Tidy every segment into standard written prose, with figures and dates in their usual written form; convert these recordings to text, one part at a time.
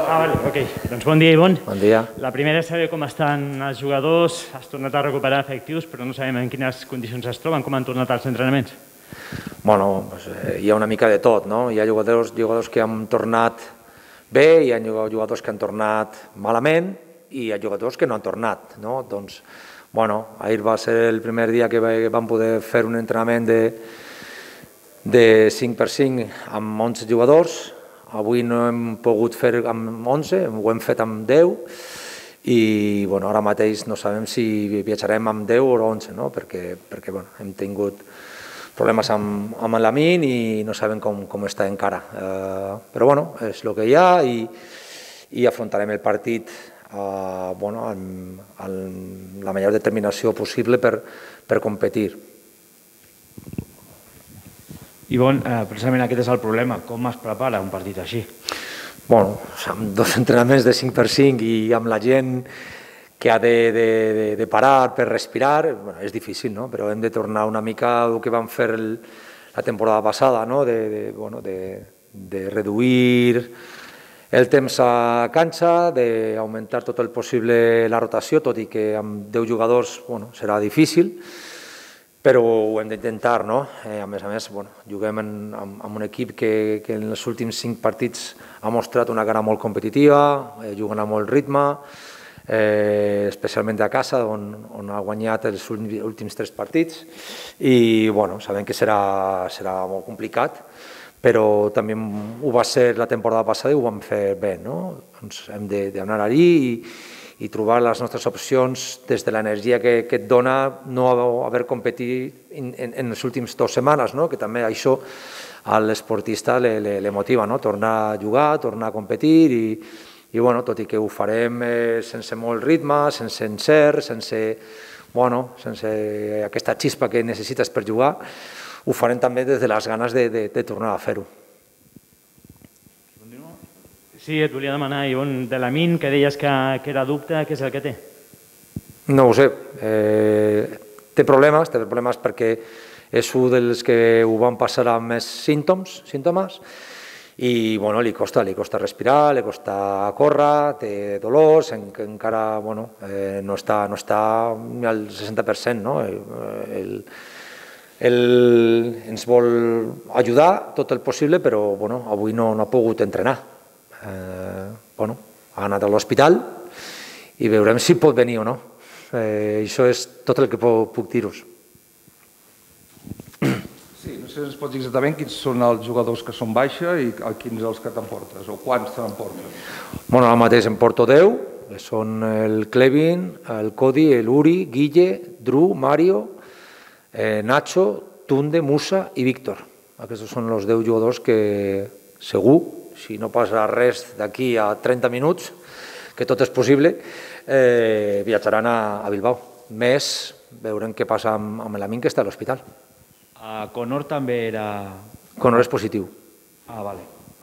Vale, ok. Doncs bon dia, Ivonne. Bon dia. La primera és saber com estan els jugadors. Has tornat a recuperar efectius, però no sabem en quines condicions es troben, com han tornat els entrenaments. Bueno, hi ha una mica de tot, no? Hi ha jugadors que han tornat bé, hi ha jugadors que han tornat malament i hi ha jugadors que no han tornat, no? Doncs, bueno, ahir va ser el primer dia que vam poder fer un entrenament de 5x5 amb 11 jugadors. Avui no hem pogut fer amb 11, ho hem fet amb 10 i bueno, ara mateix no sabem si viatjarem amb 10 o 11, no? perquè bueno, hem tingut problemes amb l'Amin i no sabem com està encara. Però bueno, és el que hi ha i afrontarem el partit bueno, amb la millor determinació possible per competir. Ivonne, precisament aquest és el problema. Com es prepara un partit així? Bueno, amb 2 entrenaments de 5x5 i amb la gent que ha de parar per respirar, bueno, és difícil, no? Però hem de tornar una mica al que vam fer la temporada passada, no? De reduir el temps a canxa, d'augmentar tot el possible la rotació, tot i que amb 10 jugadors bueno, serà difícil, però ho hem d'intentar, no? A més, bueno, juguem amb un equip que en els últims 5 partits ha mostrat una cara molt competitiva, jugant a molt ritme, especialment a casa, on ha guanyat els últims 3 partits, i bueno, sabem que serà molt complicat, però també ho va ser la temporada passada i ho vam fer bé, no? Doncs hem d'anar allí i trobar les nostres opcions des de l'energia que et dona no haver competit en les últimes 2 setmanes, que també això a l'esportista le motiva, tornar a jugar, tornar a competir i bueno, tot i que ho farem sense molt ritme, sense encert, sense aquesta xispa que necessites per jugar, ho farem també des de les ganes de tornar a fer-ho. Sí, et volia demanar, Ivonne, de l'Amin, que deies que era dubte, què és el que té? No ho sé. Té problemes perquè és un dels que ho van passar amb més símptomes i bueno, li costa respirar, li costa córrer, té dolors, encara no està al 60%, no? Ens vol ajudar tot el possible, però avui no ha pogut entrenar. Ha anat a l'hospital i veurem si pot venir o no. Això és tot el que puc dir-vos. Sí, no sé si ens pots dir exactament quins són els jugadors que són baixa i quins els que t'emportes, o quants t'emportes. Bueno, ara mateix em porto 10, que són el Clevin, el Cody, l'Uri, Guille, Drew, Mario, Nacho, Tunde, Musa i Víctor. Aquests són els 10 jugadors que segur, si no passa res d'aquí a 30 minuts, que tot és possible, viatjaran a Bilbao. Més, veurem què passa amb l'Amin, que està a l'hospital. Conor també era... Conor és positiu. Ah, vale.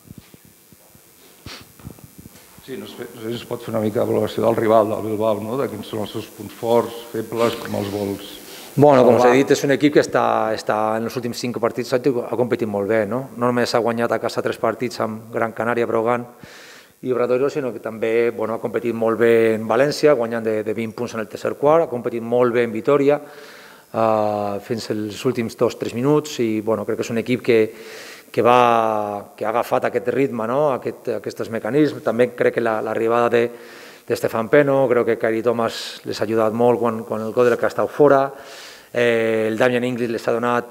Sí, no sé si es pot fer una mica de valoració del rival del Bilbao, no? De quins són els seus punts forts, febles, com els vols... Bueno, com us he dit, és un equip que està en els últims 5 partits ha competit molt bé, no? No només ha guanyat a casa 3 partits amb Gran Canària, Brogan i Obradoiro, sinó que també ha competit molt bé en València, guanyant de 20 punts en el tercer quart, ha competit molt bé en Vitoria fins als últims 2-3 minuts i crec que és un equip que ha agafat aquest ritme, aquests mecanismes. També crec que l'arribada de Stefan Peno, crec que Kyrie Thomas les ha ajudat molt quan el Godel que ha estat fora, el Damian Inglis les ha donat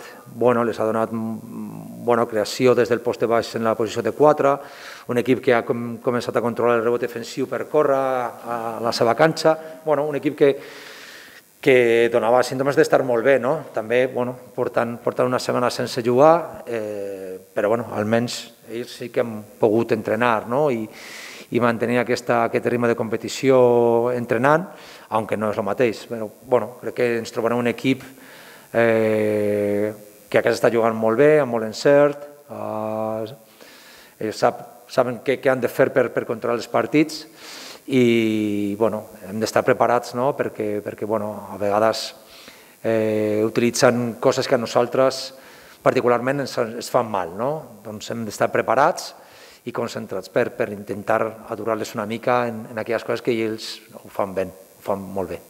bona creació des del poste baix en la posició de 4, un equip que ha començat a controlar el rebot defensiu per córrer a la seva canxa, un equip que donava símptomes d'estar molt bé, també portant una setmana sense jugar, però almenys ells sí que han pogut entrenar i mantenir aquest ritme de competició entrenant, aunque no és el mateix. Crec que ens trobarem un equip que a casa està jugant molt bé, amb molt encert, saben què han de fer per controlar els partits i hem d'estar preparats perquè a vegades utilitzen coses que a nosaltres particularment ens fan mal. Doncs hem d'estar preparats i concentrats per intentar aturar-les una mica en aquelles coses que ells ho fan bé, ho fan molt bé.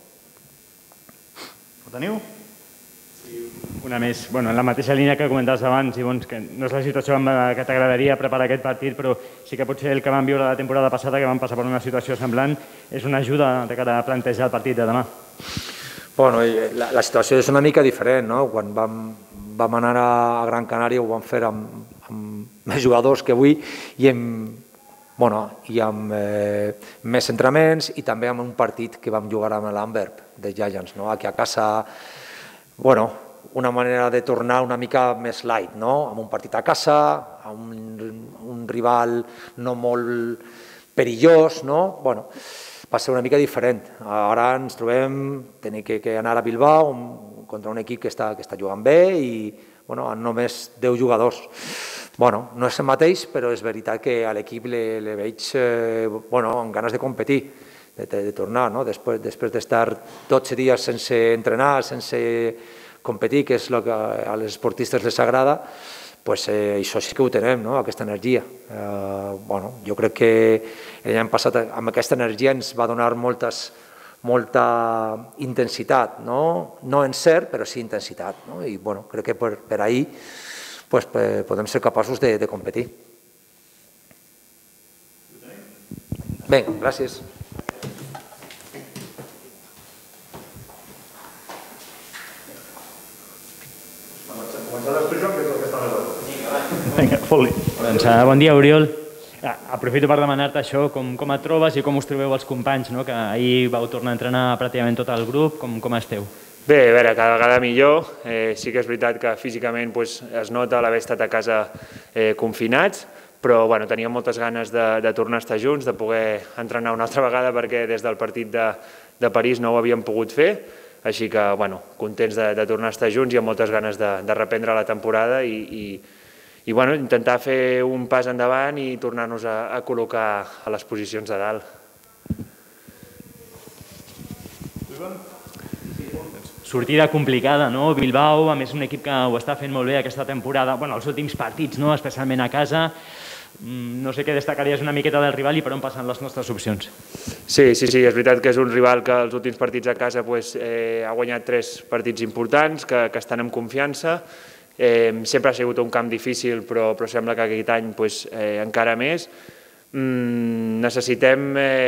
Ho teniu? Una més, en la mateixa línia que comentaves abans, Ibons, que no és la situació que t'agradaria preparar aquest partit, però sí que potser el que vam viure la temporada passada, que vam passar per una situació semblant, és una ajuda de cara a plantejar el partit de demà. Bueno, la situació és una mica diferent, no? Quan vam anar a Gran Canària ho vam fer amb més jugadors que avui i amb més entrenaments i també amb un partit que vam jugar amb l'Antwerp de Giants, no? Aquí a casa, una manera de tornar una mica més light, no? Amb un partit a casa, amb un rival no molt perillós, no? Va ser una mica diferent. Ara ens trobem, tenim que anar a Bilbao contra un equip que està jugant bé i amb només 10 jugadors. No és el mateix, però és veritat que a l'equip le veig amb ganes de competir, de tornar, després d'estar 12 dies sense entrenar, sense competir, que és el que als esportistes els agrada, això sí que ho tenem, aquesta energia. Jo crec que l'any passat amb aquesta energia ens va donar molta intensitat, no encert, però sí intensitat. I crec que per ahir podem ser capaços de competir. Bé, gràcies. Bon dia, Oriol. Aprofito per demanar-te això, com et trobes i com us trobeu els companys, que ahir vau tornar a entrenar pràcticament tot el grup, com esteu? Bé, a veure, cada vegada millor. Sí que és veritat que físicament es nota l'haver estat a casa confinats, però teníem moltes ganes de tornar a estar junts, de poder entrenar una altra vegada perquè des del partit de París no ho havíem pogut fer, així que contents de tornar a estar junts i amb moltes ganes de reprendre la temporada i intentar fer un pas endavant i tornar-nos a col·locar a les posicions de dalt. Sortida complicada, no? Bilbao, a més un equip que ho està fent molt bé aquesta temporada, els últims partits, especialment a casa. No sé què destacaries una miqueta del rival i per on passen les nostres opcions. Sí, és veritat que és un rival que els últims partits a casa ha guanyat 3 partits importants, que estan amb confiança. Sempre ha sigut un camp difícil, però sembla que aquest any encara més. Necessitem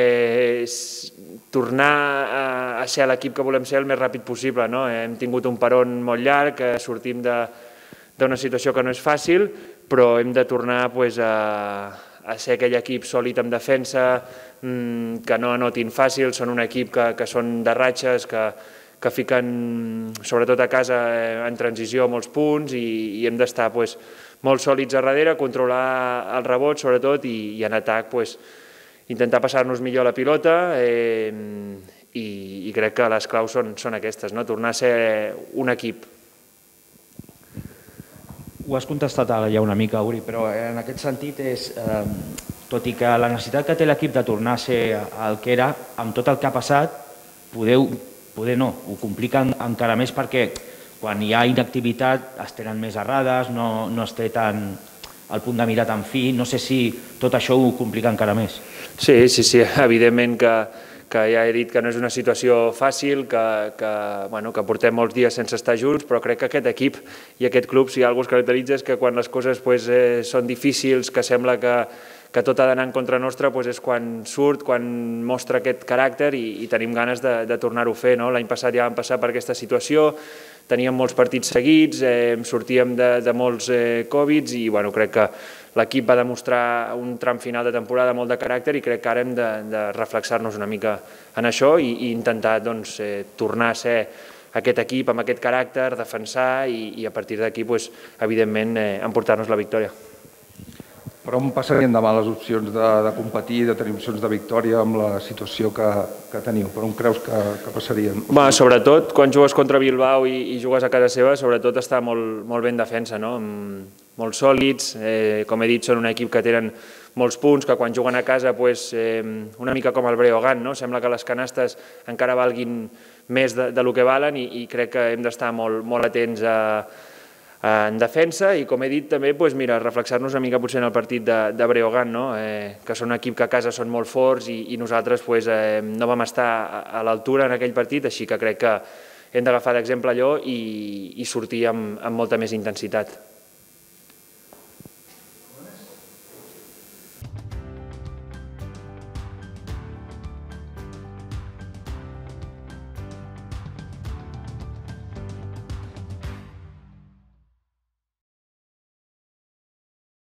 tornar a ser l'equip que volem ser el més ràpid possible. Hem tingut un peron molt llarg, sortim d'una situació que no és fàcil, però hem de tornar a ser aquell equip sòlid en defensa, que no anotin fàcil, són un equip que són de ratxes, que fiquen, sobretot a casa, en transició molts punts i hem d'estar molt sòlids a darrere, controlar el rebot sobretot i en atac intentar passar-nos millor la pilota i crec que les claus són aquestes, tornar a ser un equip. Ho has contestat ara ja una mica, Uri, però en aquest sentit és, tot i que la necessitat que té l'equip de tornar a ser el que era, amb tot el que ha passat, poder no, ho compliquen encara més perquè quan hi ha inactivitat es tenen més errades, no es té tant el punt de mira tan fi, no sé si tot això ho complica encara més. Sí, evidentment que ja he dit que no és una situació fàcil, que portem molts dies sense estar junts, però crec que aquest equip i aquest club, si alguna cosa es caracteritza, és que quan les coses són difícils, que sembla que tot ha d'anar en contra nostra, és quan surt, quan mostra aquest caràcter i tenim ganes de tornar-ho a fer. L'any passat ja vam passar per aquesta situació, teníem molts partits seguits, sortíem de molts Covids i crec que l'equip va demostrar un tram final de temporada molt de caràcter i crec que ara hem de reflexar-nos una mica en això i intentar tornar a ser aquest equip amb aquest caràcter, defensar i a partir d'aquí, evidentment, emportar-nos la victòria. Per on passarien demà les opcions de competir, de tenir opcions de victòria amb la situació que teniu? Per on creus que passarien? Sobretot, quan jugues contra Bilbao i jugues a casa seva, sobretot està molt ben defensa, molt sòlids, com he dit, són un equip que tenen molts punts, que quan juguen a casa, una mica com el Breogán, sembla que les canastes encara valguin més del que valen i crec que hem d'estar molt atents a en defensa i, com he dit, també reflexar-nos una mica potser en el partit de Breogán, que són un equip que a casa són molt forts i nosaltres no vam estar a l'altura en aquell partit, així que crec que hem d'agafar d'exemple allò i sortir amb molta més intensitat.